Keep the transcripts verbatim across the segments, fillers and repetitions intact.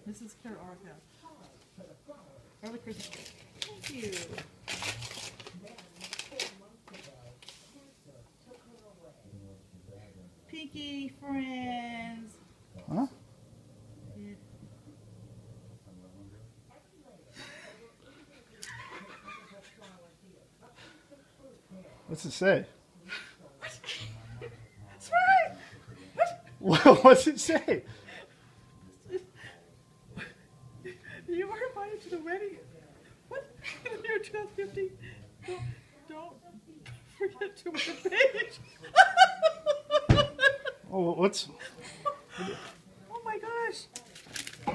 Missus Carol Arca. Early Christmas gift. Thank you. Pinky friends. Huh? Yeah. What's it say? That's right. What? What's it say? You were invited to the wedding. What? In the year twenty fifteen. Don't, don't forget to wear beige. Oh, what's? Oh my gosh.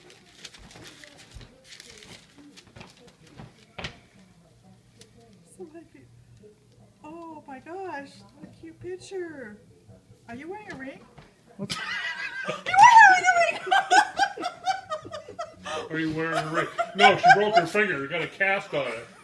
Somebody, oh my gosh, what a cute picture. Are you wearing a ring? What's? You are wearing a ring! Are you wearing a ring? No, she broke her finger. You got a cast on it.